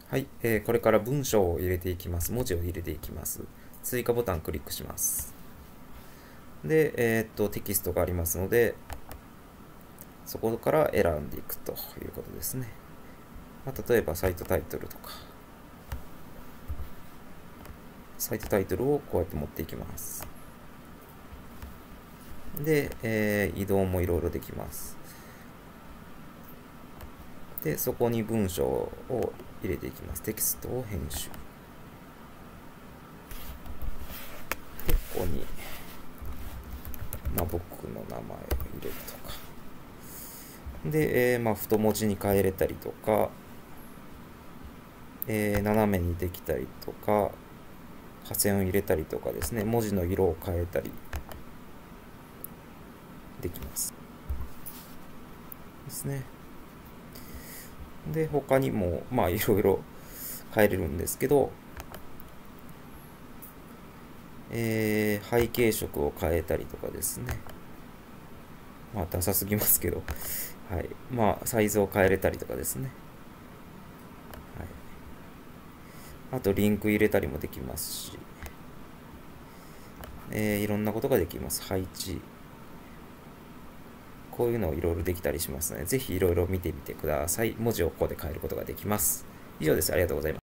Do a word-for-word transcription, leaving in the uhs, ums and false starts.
はい、えーこれから文章を入れていきます。文字を入れていきます。追加ボタンをクリックします。で、えーっと、テキストがありますので、そこから選んでいくということですね。まあ、例えば、サイトタイトルとか、サイトタイトルをこうやって持っていきます。で、えー移動もいろいろできます。で、そこに文章を入れていきます。テキストを編集。で、ここに、まあ、僕の名前を入れるとか。で、えーまあ、太文字に変えれたりとか、えー斜めにできたりとか、下線を入れたりとかですね、文字の色を変えたりできます。ですね。で、他にも、まあ、いろいろ変えれるんですけど、えー背景色を変えたりとかですね。まあ、ダサすぎますけど、はい。まあ、サイズを変えれたりとかですね。はい。あと、リンク入れたりもできますし、えーいろんなことができます。配置。こういうのをいろいろできたりしますので、ぜひいろいろ見てみてください。文字をここで変えることができます。以上です。ありがとうございます。